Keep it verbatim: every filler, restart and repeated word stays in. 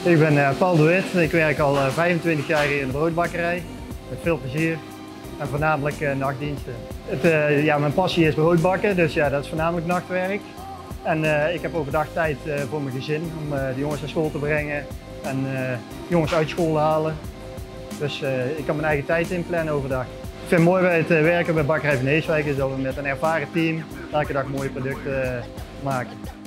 Ik ben uh, Paul de Wit. Ik werk al uh, vijfentwintig jaar hier in de broodbakkerij. Met veel plezier en voornamelijk uh, nachtdiensten. Het, uh, ja, mijn passie is broodbakken, dus ja, dat is voornamelijk nachtwerk. En uh, ik heb overdag tijd uh, voor mijn gezin om uh, de jongens naar school te brengen en uh, jongens uit school te halen. Dus uh, ik kan mijn eigen tijd inplannen overdag. Ik vind het mooi bij het uh, werken bij Bakkerij Van Heeswijk is dat we met een ervaren team elke dag mooie producten uh, maken.